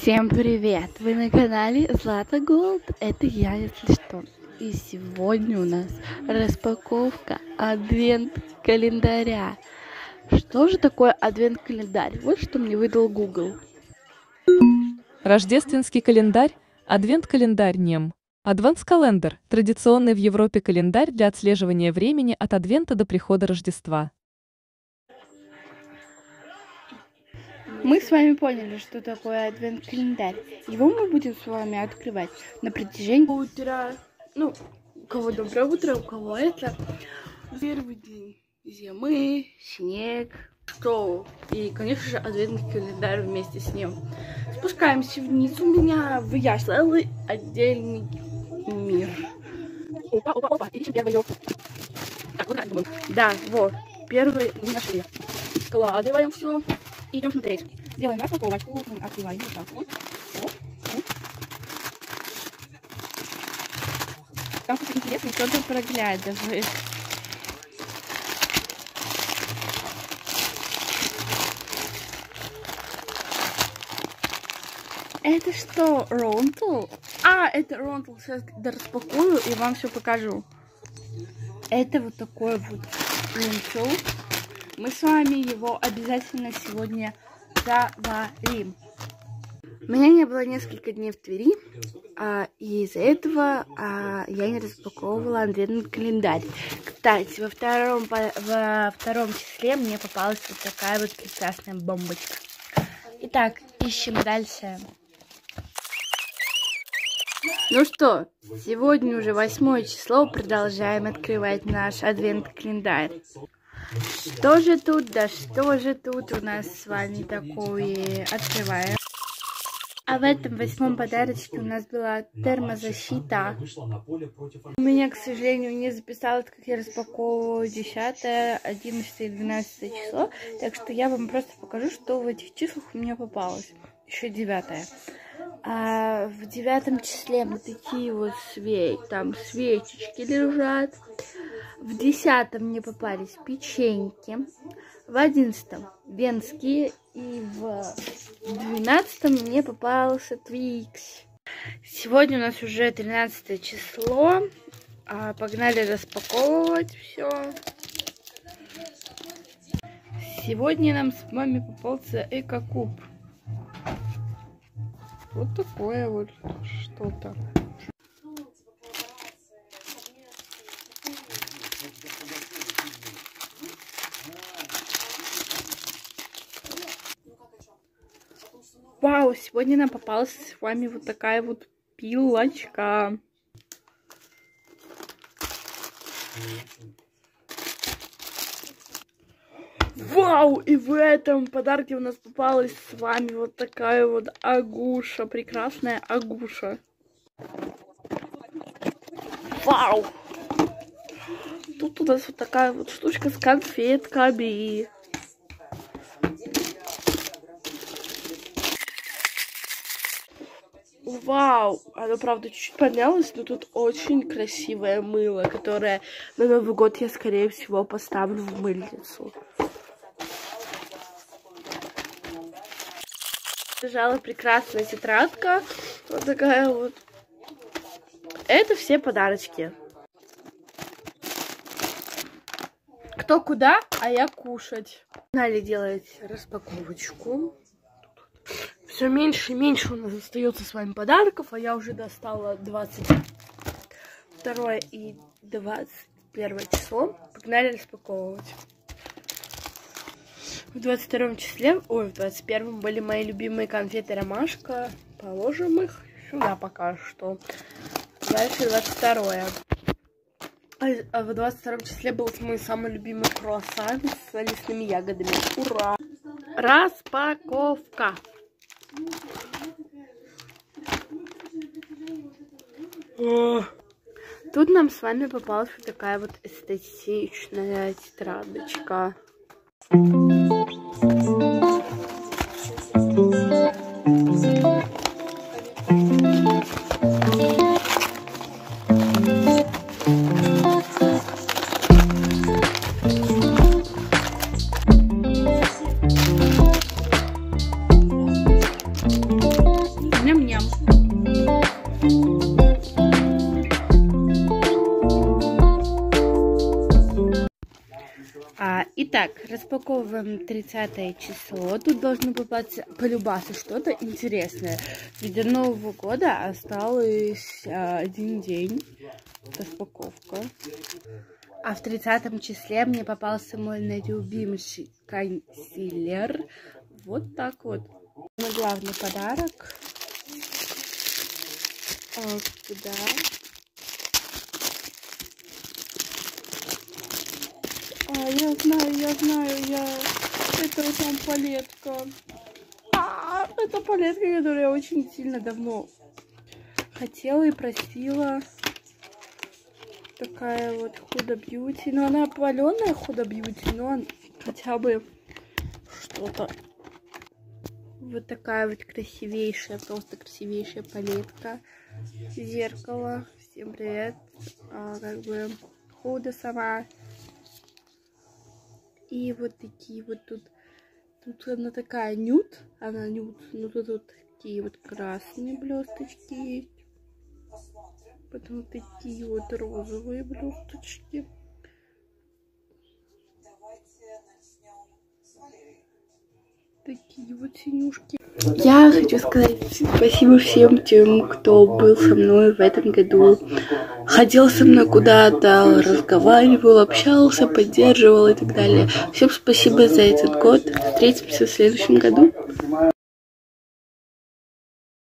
Всем привет! Вы на канале Злата Голд. Это я, если что. И сегодня у нас распаковка адвент-календаря. Что же такое адвент-календарь? Вот что мне выдал Google. Рождественский календарь, адвент-календарь НЕМ. Адванс-календар – традиционный в Европе календарь для отслеживания времени от адвента до прихода Рождества. Мы с вами поняли, что такое адвент-календарь. Его мы будем с вами открывать на протяжении утра. Ну, у кого доброе утро, у кого это. Первый день зимы, снег, что? И, конечно же, адвентный календарь вместе с ним. Спускаемся вниз. У меня в я целый отдельный мир. Опа. Ищем первый. Так, вот так. Да, вот. Первый мы нашли. Складываем все. И идем смотреть. Делаем распаковочку. Открываем вот так вот. Там что-то интересное, что-то проглядывает. Это что, ронтл? А, это ронтл. Сейчас распакую и вам все покажу. Это вот такой вот ронтл. Мы с вами его обязательно сегодня заварим. Меня не было несколько дней в Твери, и из-за этого я не распаковывала адвентный календарь. Кстати, во втором числе мне попалась вот такая вот прекрасная бомбочка. Итак, ищем дальше. Ну что, сегодня уже 8 число, продолжаем открывать наш адвент-календарь. Что же тут, да что же тут у нас с вами такое? Открываем. А в этом 8-м подарочке у нас была термозащита. У меня, к сожалению, не записалось, как я распаковываю 10, 11 и 12 число. Так что я вам просто покажу, что в этих числах у меня попалось. Еще 9. А в 9 числе вот такие вот свечечки лежат. В 10 мне попались печеньки. В 11 венские. И в 12 мне попался Твикс. Сегодня у нас уже 13 число. Погнали распаковывать все. Сегодня нам с вами попался эко-куб. Вот такое вот что-то. Вау, сегодня нам попалась с вами вот такая вот пилочка. Вау, и в этом подарке у нас попалась с вами вот такая вот агуша, прекрасная агуша. Вау! Тут у нас вот такая вот штучка с конфетками. Вау! Оно, правда, чуть-чуть поднялось, но тут очень красивое мыло, которое на Новый год я, скорее всего, поставлю в мыльницу. Лежала прекрасная тетрадка. Вот такая вот. Это все подарочки. Кто куда, а я кушать. Погнали делать распаковочку. Все меньше и меньше у нас остается с вами подарков, а я уже достала 22 и 21 число. Погнали распаковывать. В 22 числе, в 21 были мои любимые конфеты Ромашка. Положим их сюда пока что. Дальше 22. А в 22 числе был мой самый любимый круассан с лесными ягодами. Ура! Распаковка! Тут нам с вами попалась вот такая вот эстетичная тетрадочка. Итак, распаковываем 30 число. Тут должно попасться полюбаться что-то интересное. Ведь до Нового года осталось 1 день. Распаковка. А в 30 числе мне попался мой любимый консилер. Вот так вот. Мой главный подарок. Куда? Я знаю, это там палетка. Это палетка, которую я очень сильно давно хотела и просила. Такая вот Huda Beauty. Но она опаленная Huda Beauty, но хотя бы что-то. Вот такая вот красивейшая, просто красивейшая палетка. Зеркало. Всем привет. Как бы Huda сама. И вот такие вот тут она такая нюд, но тут такие вот красные блесточки есть. Потом такие вот розовые блесточки. Такие вот синюшки. Я хочу сказать спасибо всем тем, кто был со мной в этом году. Ходил со мной куда-то, разговаривал, общался, поддерживал и так далее. Всем спасибо за этот год. Встретимся в следующем году.